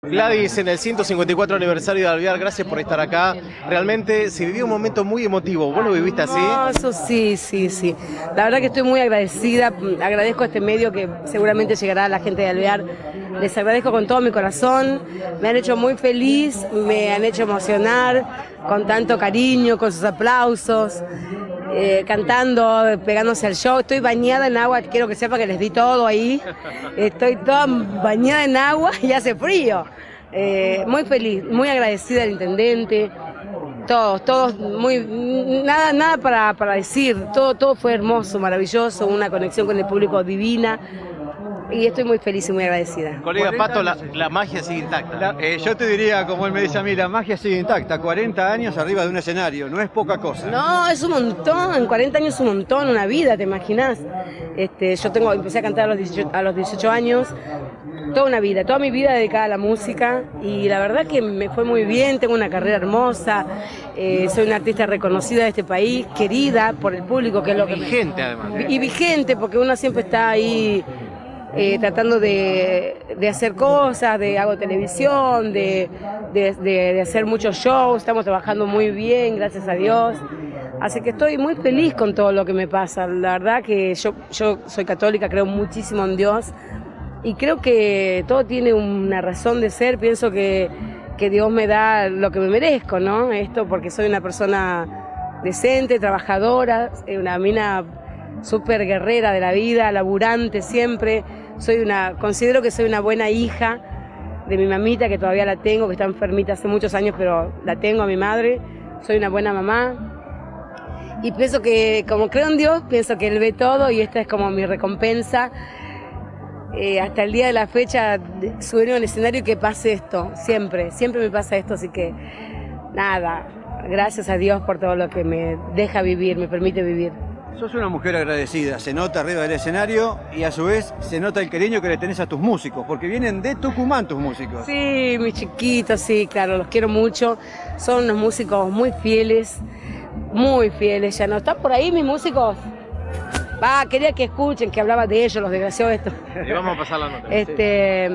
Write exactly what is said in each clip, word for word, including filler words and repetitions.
Gladys, en el ciento cincuenta y cuatro aniversario de Alvear, gracias por estar acá. Realmente se vivió un momento muy emotivo. ¿Vos lo viviste así? Hermoso, sí, sí, sí. La verdad que estoy muy agradecida. Agradezco a este medio que seguramente llegará a la gente de Alvear. Les agradezco con todo mi corazón. Me han hecho muy feliz, me han hecho emocionar con tanto cariño, con sus aplausos. Eh, cantando, pegándose al show. Estoy bañada en agua, quiero que sepa que les di todo ahí. Estoy toda bañada en agua y hace frío. Eh, muy feliz, muy agradecida al intendente. Todos, todos, muy, nada, nada para, para decir. Todo, todo fue hermoso, maravilloso, una conexión con el público divina. Y estoy muy feliz y muy agradecida. Colega Pato, la, la magia sigue intacta. La, eh, yo te diría, como él me dice a mí, la magia sigue intacta. cuarenta años arriba de un escenario, no es poca cosa. No, es un montón. cuarenta años es un montón, una vida, ¿te imaginas? Este, yo tengo, empecé a cantar a los, dieciocho, a los dieciocho años, toda una vida, toda mi vida dedicada a la música. Y la verdad que me fue muy bien, tengo una carrera hermosa, eh, soy una artista reconocida de este país, querida por el público, que es lo que... Vigente, además. Y vigente, porque uno siempre está ahí... Eh, tratando de, de hacer cosas, de hago televisión, de, de, de, de hacer muchos shows, estamos trabajando muy bien, gracias a Dios. Así que estoy muy feliz con todo lo que me pasa. La verdad que yo, yo soy católica, creo muchísimo en Dios y creo que todo tiene una razón de ser. Pienso que, que Dios me da lo que me merezco, ¿no? Esto porque soy una persona decente, trabajadora, una mina súper guerrera de la vida, laburante siempre. Soy una, considero que soy una buena hija de mi mamita, que todavía la tengo, que está enfermita hace muchos años, pero la tengo a mi madre. Soy una buena mamá. Y pienso que, como creo en Dios, pienso que Él ve todo y esta es como mi recompensa. Eh, hasta el día de la fecha, subir a un escenario y que pase esto, siempre, siempre me pasa esto, así que nada, gracias a Dios por todo lo que me deja vivir, me permite vivir. Sos una mujer agradecida, se nota arriba del escenario y a su vez se nota el cariño que le tenés a tus músicos, porque vienen de Tucumán tus músicos. Sí, mis chiquitos, sí, claro, los quiero mucho. Son unos músicos muy fieles, muy fieles. Ya no están por ahí mis músicos. Va, quería que escuchen que hablaba de ellos, los desgraciados estos. Y vamos a pasar la nota. Este,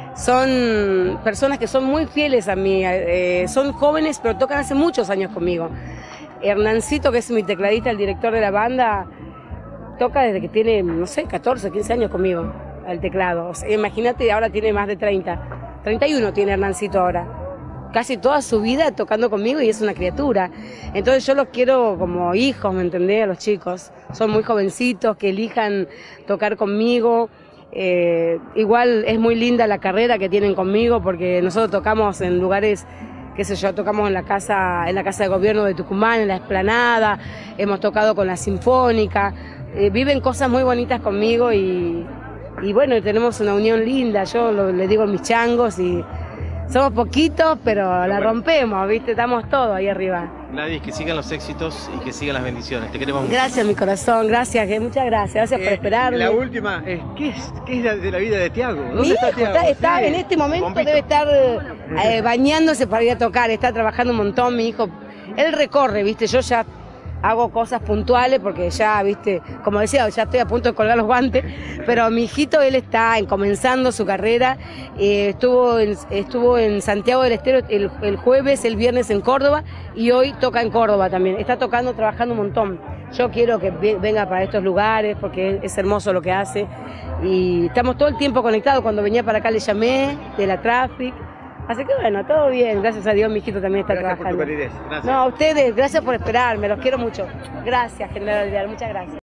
son personas que son muy fieles a mí, eh, son jóvenes pero tocan hace muchos años conmigo. Hernancito, que es mi tecladista, el director de la banda, toca desde que tiene, no sé, catorce, quince años conmigo, al teclado. O sea, imagínate, ahora tiene más de treinta. treinta y uno tiene Hernancito ahora. Casi toda su vida tocando conmigo y es una criatura. Entonces yo los quiero como hijos, ¿me entendés? A los chicos. Son muy jovencitos, que elijan tocar conmigo. Eh, igual es muy linda la carrera que tienen conmigo porque nosotros tocamos en lugares... qué sé yo, tocamos en la casa, en la casa de gobierno de Tucumán, en la Explanada, hemos tocado con la Sinfónica, eh, viven cosas muy bonitas conmigo y, y bueno, tenemos una unión linda. Yo lo, le digo a mis changos y somos poquitos, pero la rompemos, ¿viste? Estamos todos ahí arriba. Gladys, que sigan los éxitos y que sigan las bendiciones. Te queremos mucho. Gracias, mi corazón, gracias, muchas gracias, gracias Eh, por esperarme. La última, es, ¿qué, es, ¿qué es la, de la vida de Tiago? ¿Dónde Mi está hijo Tiago? está, está Sí. en este momento, Bombito. debe estar eh, bañándose para ir a tocar, está trabajando un montón, mi hijo. Él recorre, ¿viste? Yo ya hago cosas puntuales porque ya, ¿viste? Como decía, ya estoy a punto de colgar los guantes, pero mi hijito, él está en, comenzando su carrera, eh, estuvo, en, estuvo en Santiago del Estero el, el jueves, el viernes en Córdoba y hoy toca en Córdoba también. Está tocando, trabajando un montón. Yo quiero que venga para estos lugares porque es hermoso lo que hace y estamos todo el tiempo conectados. Cuando venía para acá le llamé de la Traffic. Así que bueno, todo bien, gracias a Dios mi hijito también está Gracias trabajando. por tu calidez. Gracias. No, a ustedes, gracias por esperarme, los quiero mucho. Gracias, General Alvear, muchas gracias.